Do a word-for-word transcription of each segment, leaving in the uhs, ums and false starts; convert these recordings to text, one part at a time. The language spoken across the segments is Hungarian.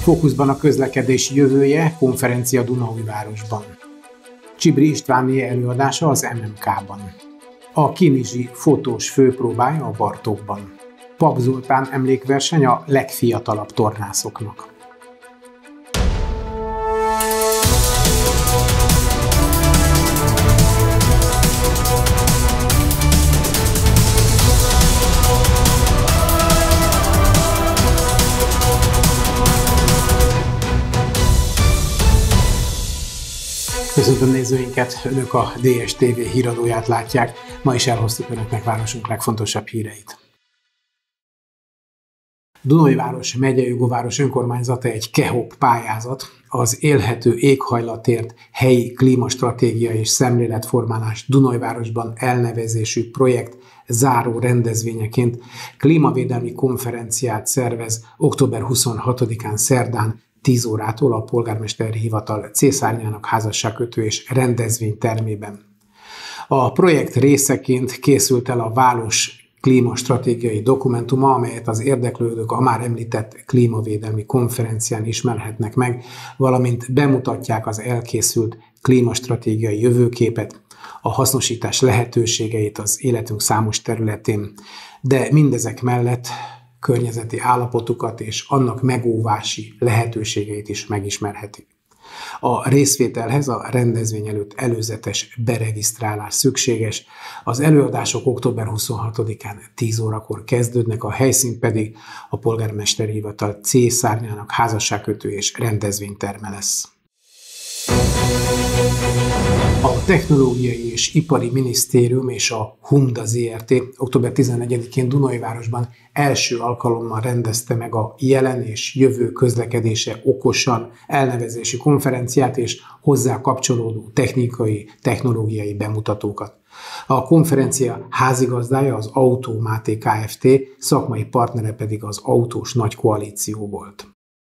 Fókuszban a közlekedés jövője, konferencia Dunaújvárosban. Csibri Istvánné előadása az em em ká-ban. A Kinizsi fotós főpróbája a Bartókban. Pap Zoltán emlékverseny a legfiatalabb tornászoknak. Köszöntöm nézőinket, Önök a dé es té vé híradóját látják. Ma is elhoztuk Önöknek városunk legfontosabb híreit. Dunaújváros megyei önkormányzata egy KEHOP pályázat, az élhető éghajlatért helyi klímastratégia és szemléletformálás Dunaújvárosban elnevezésű projekt záró rendezvényeként klímavédelmi konferenciát szervez október huszonhatodikán szerdán tíz órától a Polgármesteri Hivatal Cészárnyának házasságkötő és rendezvénytermében. A projekt részeként készült el a város klímastratégiai dokumentuma, amelyet az érdeklődők a már említett klímavédelmi konferencián ismerhetnek meg, valamint bemutatják az elkészült klímastratégiai jövőképet, a hasznosítás lehetőségeit az életünk számos területén, de mindezek mellett környezeti állapotukat és annak megóvási lehetőségeit is megismerhetik. A részvételhez a rendezvény előtt előzetes beregisztrálás szükséges, az előadások október huszonhatodikán tíz órakor kezdődnek, a helyszín pedig a Polgármesteri Hivatal Cészárnyának házasságkötő és rendezvényterme lesz. A Technológiai és Ipari Minisztérium és a Humda zé er té október tizenegyedikén Dunaújvárosban első alkalommal rendezte meg a Jelen és Jövő közlekedése okosan elnevezési konferenciát és hozzá kapcsolódó technikai, technológiai bemutatókat. A konferencia házigazdája az Automáté Kft., szakmai partnere pedig az Autós Nagy Koalíció volt.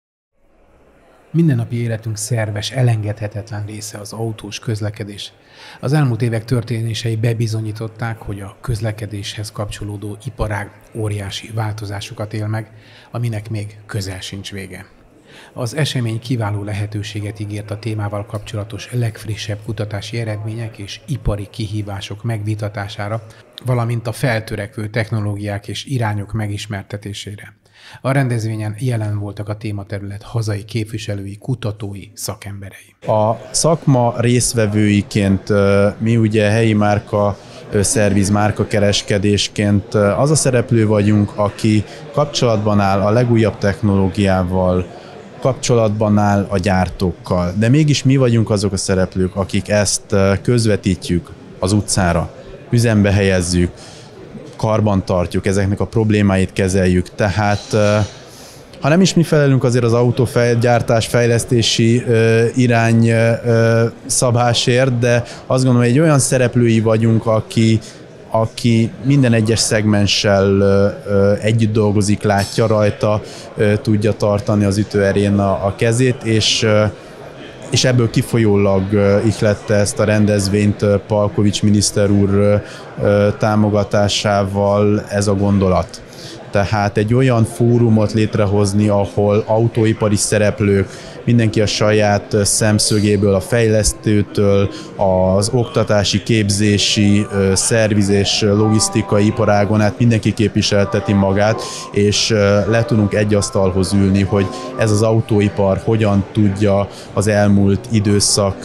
Mindennapi életünk szerves, elengedhetetlen része az autós közlekedés. Az elmúlt évek történései bebizonyították, hogy a közlekedéshez kapcsolódó iparág óriási változásokat él meg, aminek még közel sincs vége. Az esemény kiváló lehetőséget ígért a témával kapcsolatos legfrissebb kutatási eredmények és ipari kihívások megvitatására, valamint a feltörekvő technológiák és irányok megismertetésére. A rendezvényen jelen voltak a tématerület hazai képviselői, kutatói, szakemberei. A szakma résztvevőiként mi ugye helyi márka szerviz, márkakereskedésként az a szereplő vagyunk, aki kapcsolatban áll a legújabb technológiával, kapcsolatban áll a gyártókkal, de mégis mi vagyunk azok a szereplők, akik ezt közvetítjük az utcára, üzembe helyezzük, karban tartjuk, ezeknek a problémáit kezeljük. Tehát ha nem is mi felelünk azért az autógyártás fejlesztési irány szabásért, de azt gondolom, hogy egy olyan szereplői vagyunk, aki, aki minden egyes szegmenssel együtt dolgozik, látja rajta, tudja tartani az ütőerén a, a kezét, és és ebből kifolyólag ihlette ezt a rendezvényt Palkovics miniszter úr támogatásával ez a gondolat. Tehát egy olyan fórumot létrehozni, ahol autóipari szereplők, mindenki a saját szemszögéből, a fejlesztőtől, az oktatási, képzési, szerviz és logisztikai iparágon át mindenki képviselteti magát, és le tudunk egy asztalhoz ülni, hogy ez az autóipar hogyan tudja az elmúlt időszak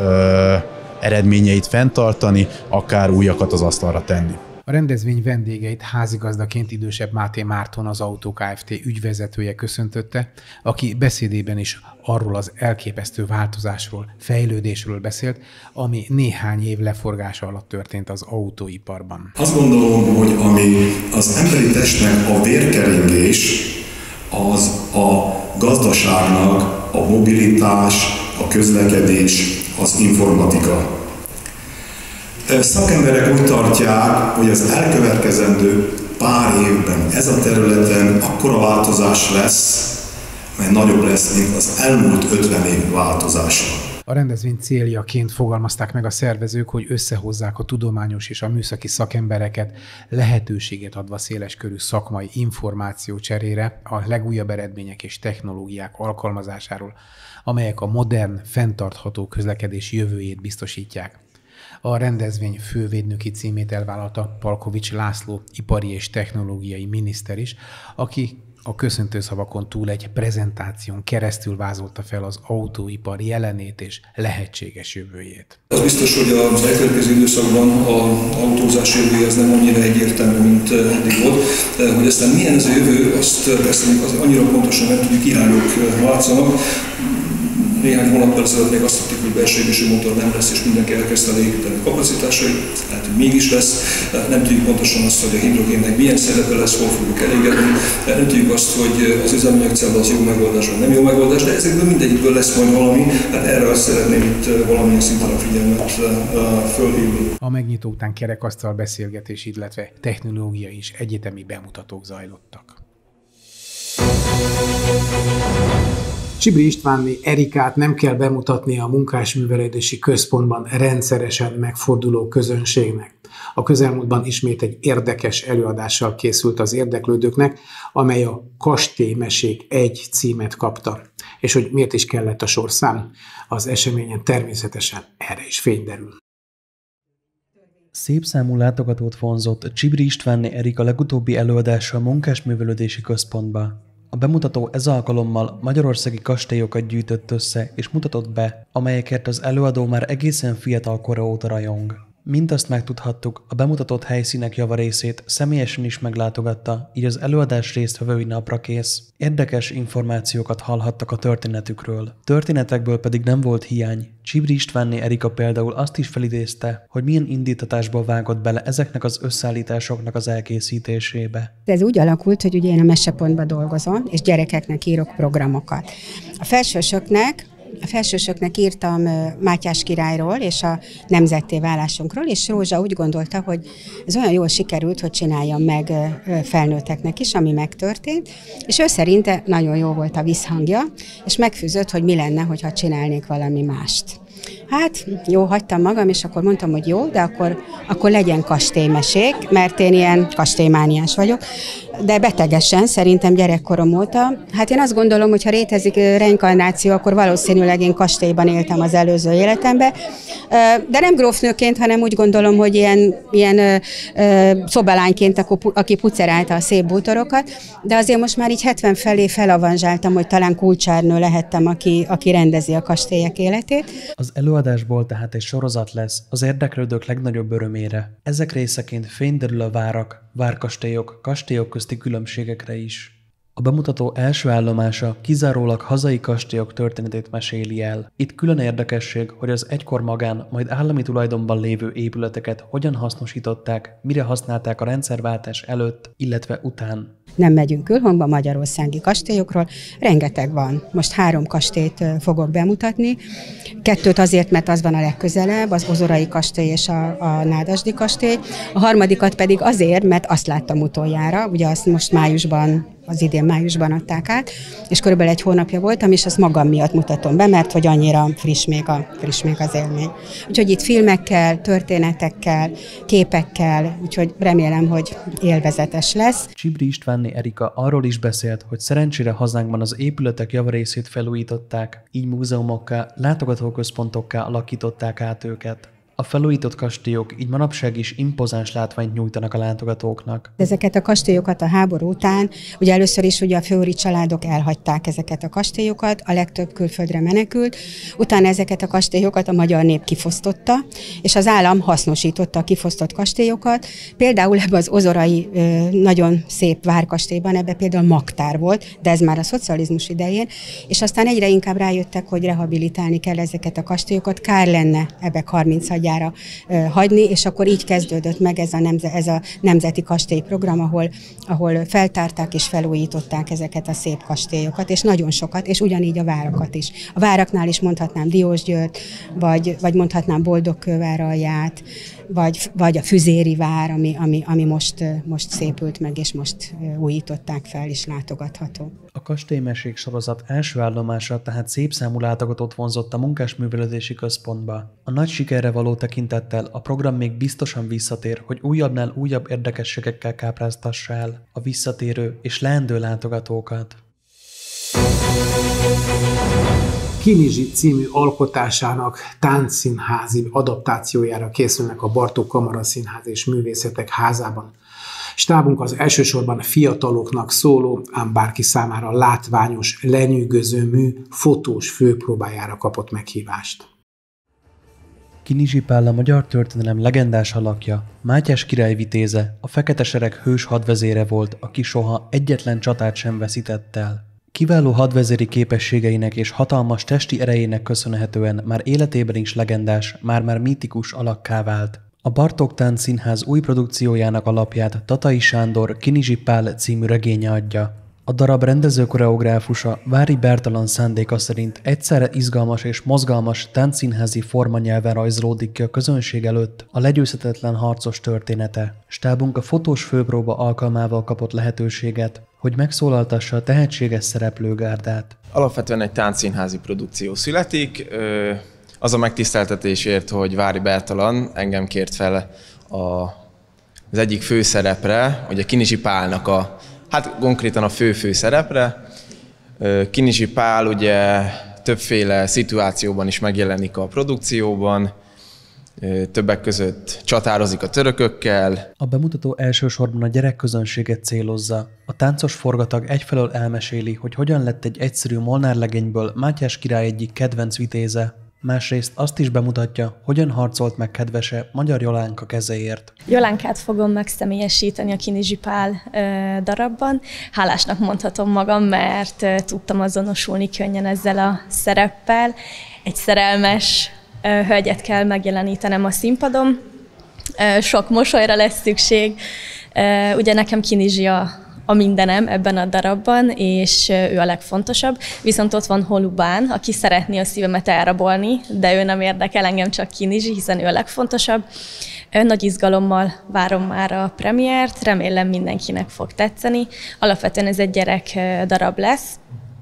eredményeit fenntartani, akár újakat az asztalra tenni. A rendezvény vendégeit házigazdaként idősebb Máté Márton, az Autó Kft. Ügyvezetője köszöntötte, aki beszédében is arról az elképesztő változásról, fejlődésről beszélt, ami néhány év leforgása alatt történt az autóiparban. Azt gondolom, hogy ami az emberi testnek a vérkeringés, az a gazdaságnak a mobilitás, a közlekedés, az informatika. Szakemberek úgy tartják, hogy az elkövetkezendő pár évben ez a területen akkora változás lesz, mely nagyobb lesz, mint az elmúlt ötven év változása. A rendezvény céljaként fogalmazták meg a szervezők, hogy összehozzák a tudományos és a műszaki szakembereket, lehetőséget adva széleskörű szakmai információ cserére a legújabb eredmények és technológiák alkalmazásáról, amelyek a modern, fenntartható közlekedés jövőjét biztosítják. A rendezvény fővédnöki címét elvállalta Palkovics László, ipari és technológiai miniszter is, aki a köszöntőszavakon túl egy prezentáción keresztül vázolta fel az autóipar jelenét és lehetséges jövőjét. Az biztos, hogy az elkövetkező időszakban az autózás jövője az nem annyira egyértelmű, mint eddig volt. Hogy aztán milyen ez a jövő, azt persze az annyira pontosan nem tudjuk, irányok látszanak. Néhány hónappal ezelőtt még azt tudtuk, hogy belső égésű motor nem lesz, és mindenki elkezdte elégíteni a kapacitásait. Hát, hogy mégis lesz. Nem tudjuk pontosan azt, hogy a hidrogénnek milyen szerepe lesz, hol fogjuk elégedni. Nem tudjuk azt, hogy az üzemanyagcella az jó megoldás, vagy nem jó megoldás, de ezekből mindegyikből lesz majd valami. Hát erre azt szeretném itt valamilyen szinten a figyelmet fölhívni. A megnyitó után kerekasztal beszélgetés, illetve technológiai és egyetemi bemutatók zajlottak. Csibri Istvánné Erikát nem kell bemutatni a Munkásművelődési Központban rendszeresen megforduló közönségnek. A közelmúltban ismét egy érdekes előadással készült az érdeklődőknek, amely a Kastélymesék egy címet kapta. És hogy miért is kellett a sorszám? Az eseményen természetesen erre is fény derül. Szép számú látogatót vonzott Csibri Istvánné Erika legutóbbi előadása a Munkásművelődési Központba. A bemutató ez alkalommal magyarországi kastélyokat gyűjtött össze és mutatott be, amelyekért az előadó már egészen fiatal kora óta rajong. Mint azt megtudhattuk, a bemutatott helyszínek javarészét személyesen is meglátogatta, így az előadás résztvevői napra kész. Érdekes információkat hallhattak a történetükről. Történetekből pedig nem volt hiány. Csibri Istvánné Erika például azt is felidézte, hogy milyen indítatásba vágott bele ezeknek az összeállításoknak az elkészítésébe. Ez úgy alakult, hogy ugye én a Mesepontban dolgozom, és gyerekeknek írok programokat. A felsősöknek A felsősöknek írtam Mátyás királyról és a nemzetté válásunkról, és Rózsa úgy gondolta, hogy ez olyan jól sikerült, hogy csináljam meg felnőtteknek is, ami megtörtént, és ő szerinte nagyon jó volt a visszhangja, és megfűzött, hogy mi lenne, hogyha csinálnék valami mást. Hát jó, hagytam magam, és akkor mondtam, hogy jó, de akkor, akkor legyen kastélymesék, mert én ilyen kastélymániás vagyok, de betegesen, szerintem gyerekkorom óta. Hát én azt gondolom, hogy ha létezik reinkarnáció, akkor valószínűleg én kastélyban éltem az előző életemben, de nem grófnőként, hanem úgy gondolom, hogy ilyen, ilyen szobalányként, aki pucerálta a szép bútorokat, de azért most már így hetven felé felavanzsáltam, hogy talán kulcsárnő lehettem, aki, aki rendezi a kastélyek életét. Az előadásból tehát egy sorozat lesz az érdeklődők legnagyobb örömére. Ezek részeként fény derül a várak, várkastélyok, kastélyok közti különbségekre is. A bemutató első állomása kizárólag hazai kastélyok történetét meséli el. Itt külön érdekesség, hogy az egykor magán, majd állami tulajdonban lévő épületeket hogyan hasznosították, mire használták a rendszerváltás előtt, illetve után. Nem megyünk külhangba, magyarországi kastélyokról, rengeteg van. Most három kastélyt fogok bemutatni. Kettőt azért, mert az van a legközelebb, az Ozorai kastély és a, a Nádasdi kastély. A harmadikat pedig azért, mert azt láttam utoljára, ugye azt most májusban, az idén májusban adták át, és körülbelül egy hónapja voltam, és azt magam miatt mutatom be, mert hogy annyira friss még, a, friss még az élmény. Úgyhogy itt filmekkel, történetekkel, képekkel, úgyhogy remélem, hogy élvezetes lesz. Csibri Istvánné Erika arról is beszélt, hogy szerencsére hazánkban az épületek javarészét felújították, így múzeumokká, látogatóközpontokká alakították át őket. A felújított kastélyok így manapság is impozáns látványt nyújtanak a látogatóknak. Ezeket a kastélyokat a háború után, ugye először is ugye a főúri családok elhagyták ezeket a kastélyokat, a legtöbb külföldre menekült, utána ezeket a kastélyokat a magyar nép kifosztotta, és az állam hasznosította a kifosztott kastélyokat. Például ebben az ozorai nagyon szép várkastélyban, ebben például magtár volt, de ez már a szocializmus idején, és aztán egyre inkább rájöttek, hogy rehabilitálni kell ezeket a kastélyokat, kár lenne ebbe harmincadjára pályára hagyni, és akkor így kezdődött meg ez a, nemze, ez a Nemzeti Kastélyprogram, ahol, ahol feltárták és felújították ezeket a szép kastélyokat, és nagyon sokat, és ugyanígy a várakat is. A váraknál is mondhatnám Diósgyőrt, vagy, vagy mondhatnám Boldogkőváralját, vagy, vagy a Füzéri vár, ami, ami, ami most, most szépült meg, és most újították fel, és látogatható. A kastélymesék sorozat első állomása tehát szép számú látogatót vonzott a Munkásművelődési Központba. A nagy sikerre való tekintettel a program még biztosan visszatér, hogy újabbnál újabb érdekességekkel kápráztassa el a visszatérő és leendő látogatókat. Kinizsi című alkotásának táncszínházi adaptációjára készülnek a Bartók Kamaraszínház és Művészetek Házában. Stábunk az elsősorban fiataloknak szóló, ám bárki számára látványos, lenyűgöző mű fotós főpróbájára kapott meghívást. Kinizsi Pál a magyar történelem legendás alakja, Mátyás király vitéze, a fekete sereg hős hadvezére volt, aki soha egyetlen csatát sem veszített el. Kiváló hadvezéri képességeinek és hatalmas testi erejének köszönhetően már életében is legendás, már-már mítikus alakká vált. A Bartók Táncszínház új produkciójának alapját Tatai Sándor Kinizsi Pál című regénye adja. A darab rendező-koreográfusa Vári Bertalan szándéka szerint egyszerre izgalmas és mozgalmas táncszínházi formanyelven rajzolódik ki a közönség előtt a legyőzhetetlen harcos története. Stábunk a fotós főpróba alkalmával kapott lehetőséget, hogy megszólaltassa a tehetséges szereplőgárdát. Alapvetően egy táncszínházi produkció születik. Az a megtiszteltetésért, hogy Vári Bertalan engem kért fel a, az egyik főszerepre, ugye Kinizsi Pálnak a, hát konkrétan a fő-fő szerepre. Kinizsi Pál ugye többféle szituációban is megjelenik a produkcióban, többek között csatározik a törökökkel. A bemutató elsősorban a gyerekközönséget célozza. A táncos forgatag egyfelől elmeséli, hogy hogyan lett egy egyszerű molnárlegényből Mátyás király egyik kedvenc vitéze. Másrészt azt is bemutatja, hogyan harcolt meg kedvese Magyar Jolánka kezeért. Jolánkát fogom megszemélyesíteni a Kinizsi Pál e, darabban. Hálásnak mondhatom magam, mert e, tudtam azonosulni könnyen ezzel a szereppel. Egy szerelmes e, hölgyet kell megjelenítenem a színpadon. E, sok mosolyra lesz szükség. E, ugye nekem Kinizsi a a mindenem ebben a darabban, és ő a legfontosabb. Viszont ott van Holubán, aki szeretné a szívemet elrabolni, de ő nem érdekel, engem csak Kinizsi, hiszen ő a legfontosabb. Nagy izgalommal várom már a premiért, remélem mindenkinek fog tetszeni. Alapvetően ez egy gyerek darab lesz,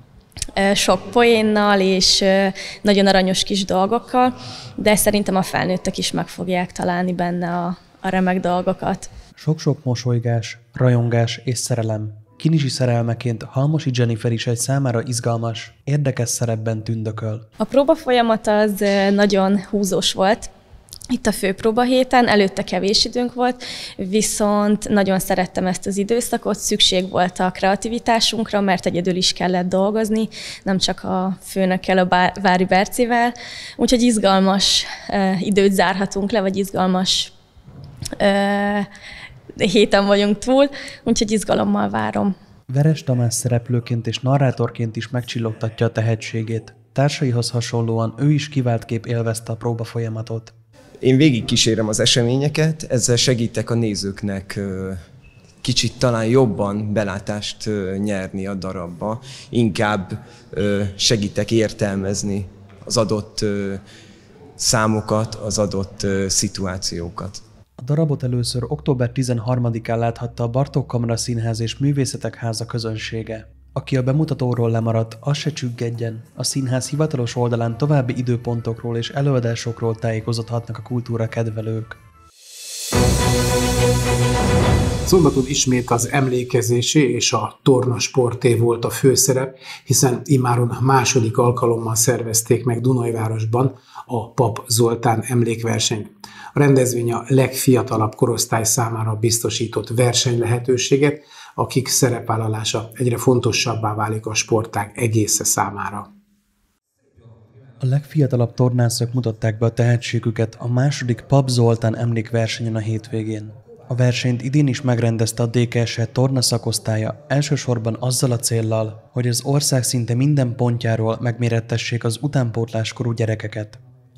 sok poénnal és nagyon aranyos kis dolgokkal, de szerintem a felnőttek is meg fogják találni benne a, a remek dolgokat. Sok-sok mosolygás, rajongás és szerelem. Kinizsi szerelmeként Halmosi Jennifer is egy számára izgalmas, érdekes szerepben tündököl. A próba folyamat az nagyon húzós volt. Itt a főpróba héten, előtte kevés időnk volt, viszont nagyon szerettem ezt az időszakot, szükség volt a kreativitásunkra, mert egyedül is kellett dolgozni, nem csak a főnökkel, a Vári Bercivel. Úgyhogy izgalmas időt zárhatunk le, vagy izgalmas héten vagyunk túl, úgyhogy izgalommal várom. Veres Tamás szereplőként és narrátorként is megcsillogtatja a tehetségét. Társaihoz hasonlóan ő is kiváltképp élvezte a próba folyamatot. Én végig kísérem az eseményeket, ezzel segítek a nézőknek kicsit talán jobban belátást nyerni a darabba. Inkább segítek értelmezni az adott számokat, az adott szituációkat. A darabot először október tizenharmadikán láthatta a Bartók Kamaraszínház és Művészetek Háza közönsége. Aki a bemutatóról lemaradt, az se csüggedjen. A színház hivatalos oldalán további időpontokról és előadásokról tájékozódhatnak a kultúra kedvelők. Szombaton ismét az emlékezési és a tornasporté volt a főszerep, hiszen immáron második alkalommal szervezték meg Dunajvárosban a Pap Zoltán emlékversenyt. A rendezvény a legfiatalabb korosztály számára biztosított versenylehetőséget, akik szerepvállalása egyre fontosabbá válik a sportág egésze számára. A legfiatalabb tornászok mutatták be a tehetségüket a második Pap Zoltán emlékversenyen a hétvégén. A versenyt idén is megrendezte a dé ká es é torna szakosztálya, elsősorban azzal a céllal, hogy az ország szinte minden pontjáról megmérettessék az utánpótláskorú gyerekeket.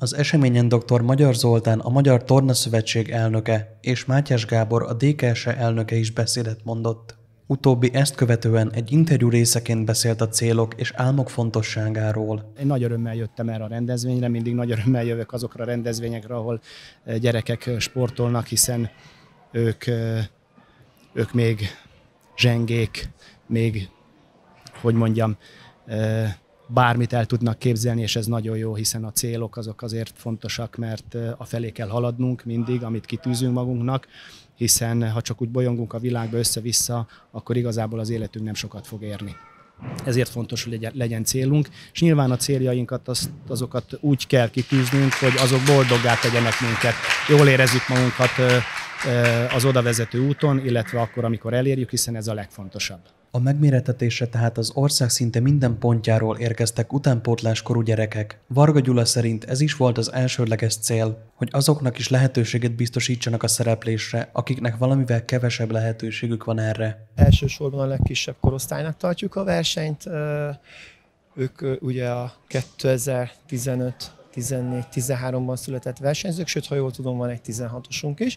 Az eseményen dr. Magyar Zoltán, a Magyar Torna Szövetség elnöke, és Mátyás Gábor, a dé ká es e elnöke is beszédet mondott. Utóbbi ezt követően egy interjú részeként beszélt a célok és álmok fontosságáról. Én nagy örömmel jöttem erre a rendezvényre, mindig nagy örömmel jövök azokra a rendezvényekre, ahol gyerekek sportolnak, hiszen ők, ők még zsengék, még, hogy mondjam, bármit el tudnak képzelni, és ez nagyon jó, hiszen a célok azok azért fontosak, mert afelé kell haladnunk mindig, amit kitűzünk magunknak, hiszen ha csak úgy bolyongunk a világba össze-vissza, akkor igazából az életünk nem sokat fog érni. Ezért fontos, hogy legyen célunk, és nyilván a céljainkat azt, azokat úgy kell kitűznünk, hogy azok boldoggá tegyenek minket, jól érezzük magunkat az oda vezető úton, illetve akkor, amikor elérjük, hiszen ez a legfontosabb. A megmérettetésre tehát az ország szinte minden pontjáról érkeztek utánpótláskorú gyerekek. Varga Gyula szerint ez is volt az elsődleges cél, hogy azoknak is lehetőséget biztosítsanak a szereplésre, akiknek valamivel kevesebb lehetőségük van erre. Elsősorban a legkisebb korosztálynak tartjuk a versenyt. Ők ugye a kétezer-tizenöt, tizennégy, tizenháromban született versenyzők, sőt, ha jól tudom, van egy tizenhatosunk is.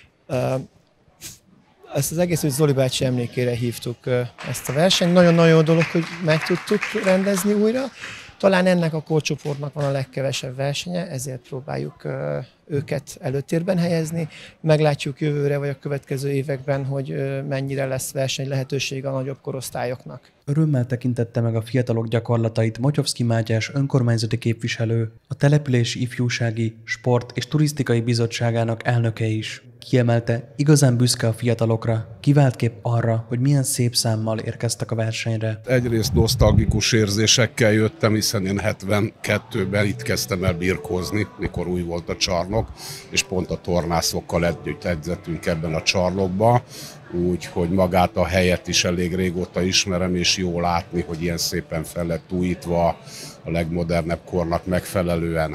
Ezt az egész, hogy Zoli bácsi emlékére hívtuk ezt a versenyt. Nagyon-nagyon jó dolog, hogy meg tudtuk rendezni újra. Talán ennek a korcsoportnak van a legkevesebb versenye, ezért próbáljuk őket előtérben helyezni. Meglátjuk jövőre vagy a következő években, hogy mennyire lesz verseny lehetőség a nagyobb korosztályoknak. Örömmel tekintette meg a fiatalok gyakorlatait Motyovszky Mátyás önkormányzati képviselő, a Települési Ifjúsági, Sport és Turisztikai Bizottságának elnöke is. Kiemelte, igazán büszke a fiatalokra, kivált kép arra, hogy milyen szép számmal érkeztek a versenyre. Egyrészt nosztalgikus érzésekkel jöttem, hiszen én hetvenkettőben itt kezdtem el birkózni, mikor új volt a csarnok, és pont a tornászokkal együtt edzettünk ebben a csarnokban, úgyhogy magát a helyet is elég régóta ismerem, és jó látni, hogy ilyen szépen fel lett újítva a legmodernebb kornak megfelelően.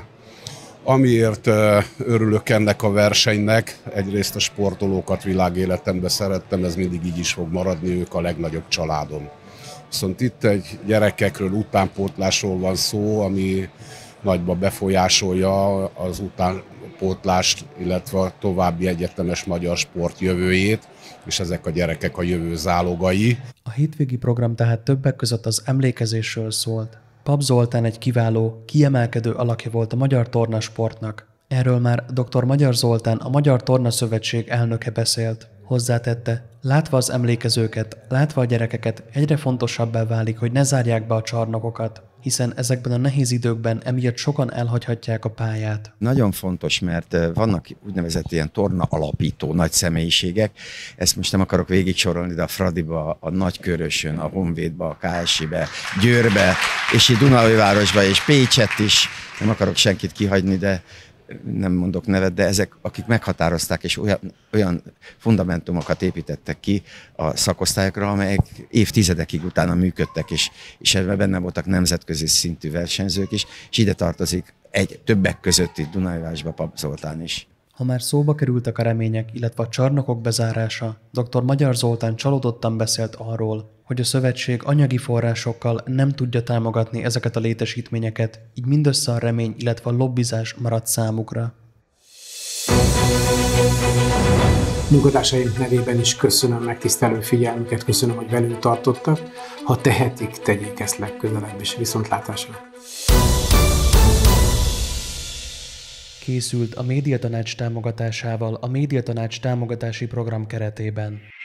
Amiért örülök ennek a versenynek, egyrészt a sportolókat világéletemben szerettem, ez mindig így is fog maradni, ők a legnagyobb családom. Viszont itt egy gyerekekről, utánpótlásról van szó, ami nagyban befolyásolja az utánpótlást, illetve a további egyetemes magyar sport jövőjét, és ezek a gyerekek a jövő zálogai. A hétvégi program tehát többek között az emlékezésről szólt. Pap Zoltán egy kiváló, kiemelkedő alakja volt a magyar tornasportnak. Erről már dr. Magyar Zoltán, a Magyar Torna Szövetség elnöke beszélt. Hozzátette, látva az emlékezőket, látva a gyerekeket, egyre fontosabbá válik, hogy ne zárják be a csarnokokat, hiszen ezekben a nehéz időkben emiatt sokan elhagyhatják a pályát. Nagyon fontos, mert vannak úgynevezett ilyen torna alapító nagy személyiségek. Ezt most nem akarok végigsorolni, de a Fradiba, a Nagykörösön, a Honvédba, a ká es i-be, Győrbe, és itt Dunaújvárosba és Pécset is. Nem akarok senkit kihagyni, de nem mondok nevet, de ezek, akik meghatározták és olyan, olyan fundamentumokat építettek ki a szakosztályokra, amelyek évtizedekig utána működtek, és, és ebben benne voltak nemzetközi szintű versenyzők is, és ide tartozik egy többek között itt Dunaújvárosba Pap Zoltán is. Ha már szóba kerültek a remények, illetve a csarnokok bezárása, dr. Magyar Zoltán csalódottan beszélt arról, hogy a szövetség anyagi forrásokkal nem tudja támogatni ezeket a létesítményeket, így mindössze a remény, illetve a lobbizás maradt számukra. Munkatársaink nevében is köszönöm megtisztelő figyelmüket, köszönöm, hogy velünk tartottak. Ha tehetik, tegyék ezt legközelebb is. Viszontlátásra! Készült a Médiatanács támogatásával a Médiatanács támogatási program keretében.